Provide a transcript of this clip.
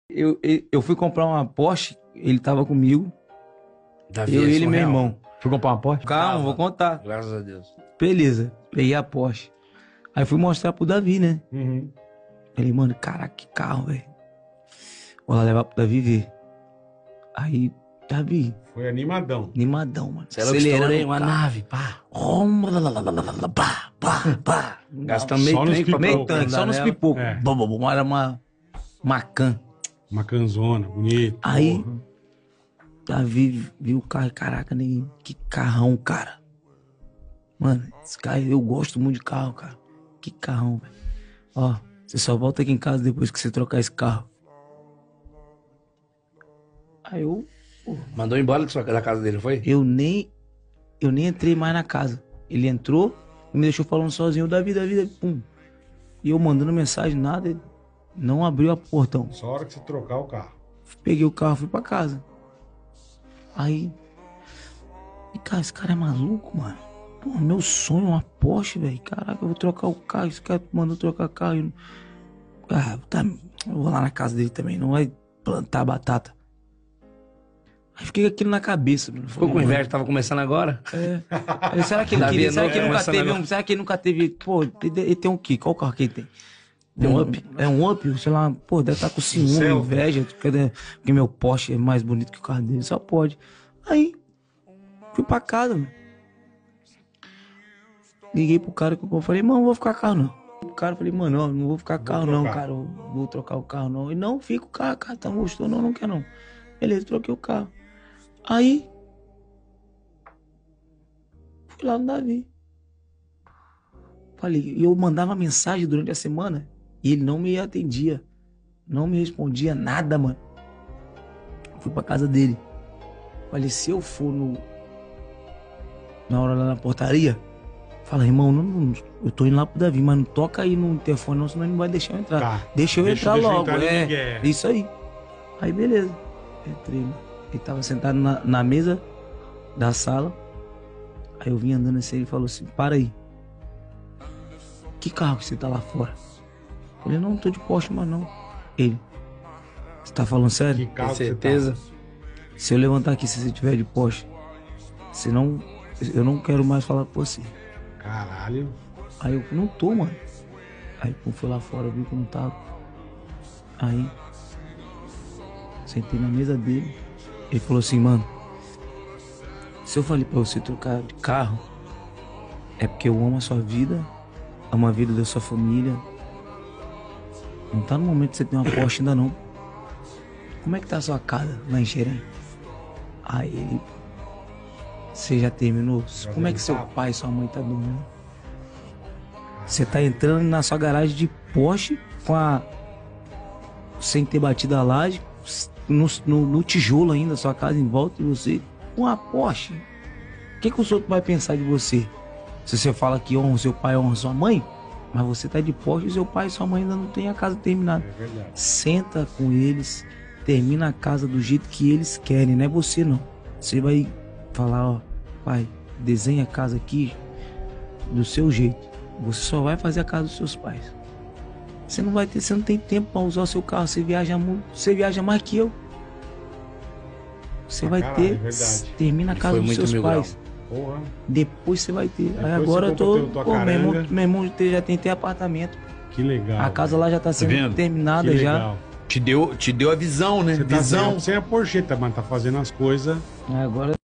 Eu fui comprar uma Porsche, ele tava comigo, Davi eu, é ele e meu surreal. irmão. Fui comprar uma Porsche? Calma, vou contar. Graças a Deus. Beleza, peguei a Porsche. Aí fui mostrar pro Davi, né? Uhum. Ele, mano, caraca, que carro, velho. Vou lá levar pro Davi ver. Aí, Davi, Foi animadão. animadão, mano. Você é louco, estourei uma o carro. nave, pá. Pá. Gastando Só nos meio trem pra Meio pipocos. tanque, só nos nela. pipocos. É. Era uma Macan. Uma canzona, bonita. Aí, Davi viu o carro e, caraca, nem que carrão, cara. Mano, esse carro, eu gosto muito de carro, cara. Que carrão, velho. Ó, você só volta aqui em casa depois que você trocar esse carro. Aí Mandou embora da casa dele, foi? eu nem entrei mais na casa. Ele entrou e me deixou falando sozinho, Davi, pum. E eu mandando mensagem, nada, ele não abriu a portão. Só a hora que você trocar o carro. Peguei o carro, fui pra casa. Aí, e cara, esse cara é maluco, mano. Pô, meu sonho é uma Porsche, velho. Caraca, eu vou trocar o carro. Esse cara mandou trocar o carro. Tá, eu vou lá na casa dele também. Não vai plantar batata. Aí fiquei com aquilo na cabeça. Mano. Ficou com inveja, tava começando agora? Aí, será que ele Davi queria? é Será novo, que ele nunca começando teve agora. um? Será que ele nunca teve? Pô, ele tem um quê? Qual carro que ele tem? Tem um Up? É um Up? Sei lá, pô, deve estar com ciúme, Celta. inveja, porque meu Porsche é mais bonito que o carro dele. Só pode. Aí, fui pra casa, mano. Liguei pro cara que eu falei, mano, não vou ficar carro não. O cara, falei, mano, ó, não vou ficar carro não, trocar. cara. Eu vou trocar o carro não. E não, fica o carro, cara, tá gostou? Não, não quer não. Beleza, troquei o carro. Aí, fui lá no Davi. Falei, e eu mandava mensagem durante a semana e ele não me atendia. Não me respondia nada, mano. Fui pra casa dele. Falei, se eu for na hora lá na portaria, fala, irmão, eu tô indo lá pro Davi, mas não toca aí no interfone não, senão ele não vai deixar eu entrar. Tá. Deixa eu entrar logo, entrar em Miguel. isso aí. Aí beleza, entrei, mano. Ele tava sentado na mesa da sala. Aí eu vim andando assim, ele falou assim, para aí. Que carro que você tá lá fora? Eu falei, não tô de Porsche, mas não. Ele, você tá falando Que sério? carro Com que você certeza. tá? Se eu levantar aqui, se você tiver de Porsche, senão eu não quero mais falar com você. Caralho. Aí eu não tô, mano. Aí eu fui lá fora, vi que não tava. Aí, sentei na mesa dele. Ele falou assim, mano, se eu falei pra você trocar de carro, é porque eu amo a sua vida, amo a vida da sua família. Não tá no momento de você ter uma Porsche ainda não. Como é que tá a sua casa lá em Xerém? Aí ele, você já terminou? Como é que seu pai e sua mãe tá dormindo? Você tá entrando na sua garagem de Porsche sem ter batido a laje, no tijolo ainda, sua casa em volta, e você com a Porsche. O que os outros vão pensar de você? Se você fala que honra o seu pai, honra sua mãe, mas você tá de Porsche e seu pai e sua mãe ainda não tem a casa terminada. É verdade. Senta com eles, termina a casa do jeito que eles querem, não é você não. Você vai falar, ó, pai, desenha a casa aqui do seu jeito. Você só vai fazer a casa dos seus pais. Você não tem tempo para usar o seu carro, você viaja muito, você viaja mais que eu. Você Pra vai caralho, ter, é verdade. termina a Ele casa foi dos muito seus mil pais. Porra. Depois você vai ter. Aí Depois agora você eu tô, compra tua pô, caranga. meu irmão já tem até apartamento. Que legal. A casa lá já tá sendo vendo? terminada que já. legal. Te deu a visão, né? Você tá Visão. sem a Porsche, mas tá fazendo as coisas. Aí agora